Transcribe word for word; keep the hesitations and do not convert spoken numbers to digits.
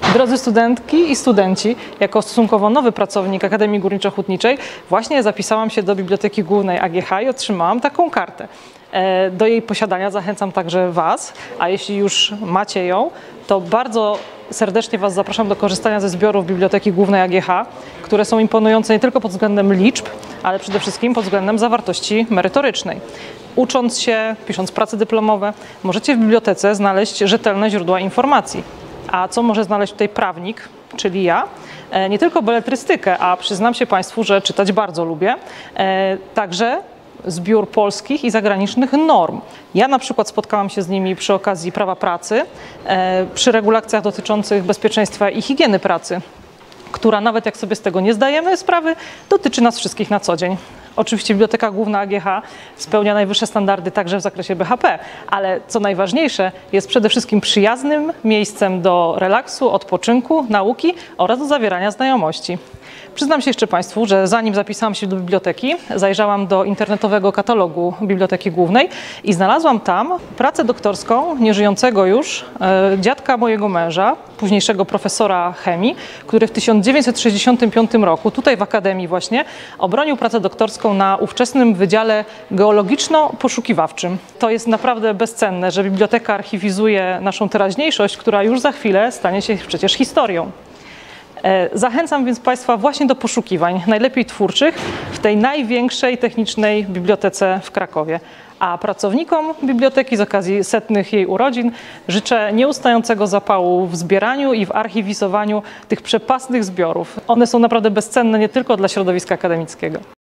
Drodzy studentki i studenci, jako stosunkowo nowy pracownik Akademii Górniczo-Hutniczej właśnie zapisałam się do Biblioteki Głównej A G H i otrzymałam taką kartę. Do jej posiadania zachęcam także Was, a jeśli już macie ją, to bardzo serdecznie Was zapraszam do korzystania ze zbiorów Biblioteki Głównej A G H, które są imponujące nie tylko pod względem liczb, ale przede wszystkim pod względem zawartości merytorycznej. Ucząc się, pisząc prace dyplomowe, możecie w bibliotece znaleźć rzetelne źródła informacji. A co może znaleźć tutaj prawnik, czyli ja? Nie tylko beletrystykę, a przyznam się Państwu, że czytać bardzo lubię, także zbiór polskich i zagranicznych norm. Ja na przykład spotkałam się z nimi przy okazji prawa pracy, przy regulacjach dotyczących bezpieczeństwa i higieny pracy, która nawet jak sobie z tego nie zdajemy sprawy, dotyczy nas wszystkich na co dzień. Oczywiście Biblioteka Główna A G H spełnia najwyższe standardy także w zakresie B H P, ale co najważniejsze, jest przede wszystkim przyjaznym miejscem do relaksu, odpoczynku, nauki oraz do zawierania znajomości. Przyznam się jeszcze Państwu, że zanim zapisałam się do biblioteki, zajrzałam do internetowego katalogu Biblioteki Głównej i znalazłam tam pracę doktorską nieżyjącego już e, dziadka mojego męża, późniejszego profesora chemii, który w tysiąc dziewięćset sześćdziesiątym piątym roku, tutaj w Akademii właśnie, obronił pracę doktorską na ówczesnym Wydziale Geologiczno-Poszukiwawczym. To jest naprawdę bezcenne, że biblioteka archiwizuje naszą teraźniejszość, która już za chwilę stanie się przecież historią. Zachęcam więc Państwa właśnie do poszukiwań, najlepiej twórczych, w tej największej technicznej bibliotece w Krakowie. A pracownikom biblioteki z okazji setnych jej urodzin życzę nieustającego zapału w zbieraniu i w archiwizowaniu tych przepastnych zbiorów. One są naprawdę bezcenne nie tylko dla środowiska akademickiego.